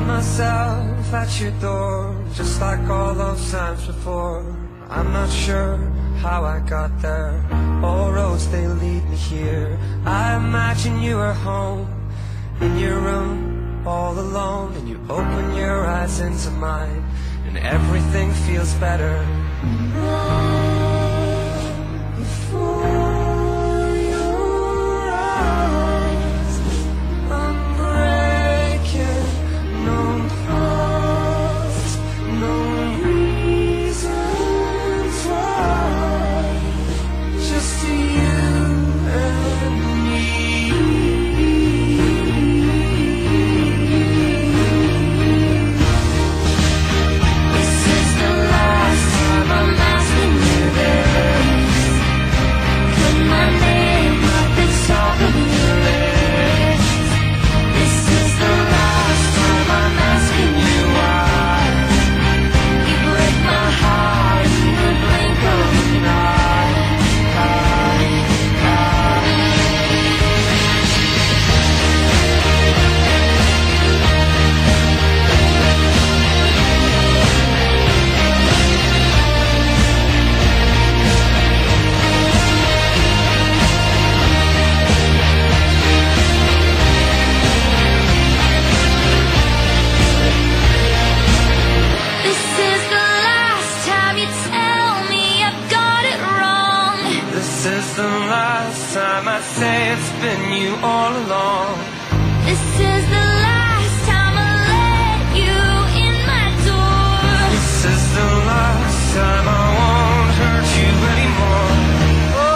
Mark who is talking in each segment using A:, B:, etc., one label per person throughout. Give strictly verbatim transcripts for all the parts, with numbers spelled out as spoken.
A: found myself at your door, just like all those times before. I'm not sure how I got there, all roads they lead me here. I imagine you are home, in your room, all alone, and you open your eyes into mine, and everything feels better. Before your eyes, I'm breaking, no pause, no reasons why, just you and me. This is the last time I'm asking you this. Put my name at the top of your list. This is the last time I'm asking you why. You break my heart in the blink of an eye. This is the last time you tell me I've got it wrong. This is the last time I say it's been you all along. This is the last time I let you in my door. This is the last time I won't hurt you anymore. Oh,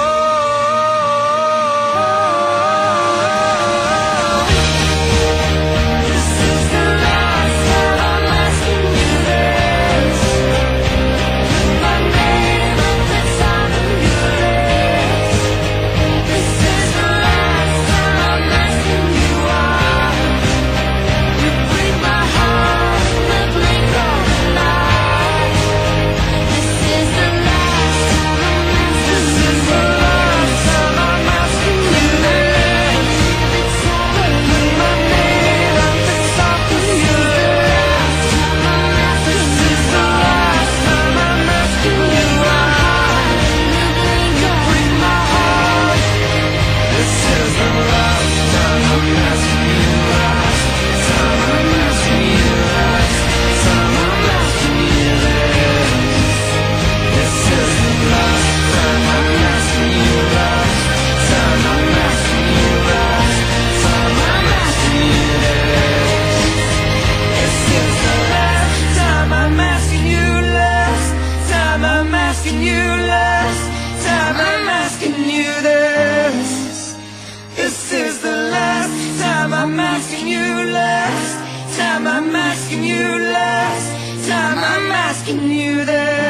A: this is the last time I'm asking you this. Put my name at the top of your list. This is the last time I'm asking you why. You break my heart in the blink of an eye. This is the last time I'm asking you. This is the last time I'm asking you this. Put my name at the top of your list. This is the last time I'm asking you why. You break my heart. This is the last time I'm asking you, last time I'm asking you, last time I'm asking you this. This is the last time I'm asking you, last time I'm asking you, last time I'm asking you this. This is the last time I'm asking you, last time I'm asking you, last time I'm asking you this. This is the last time I'm asking you, last time I'm asking you, last time I'm asking you this.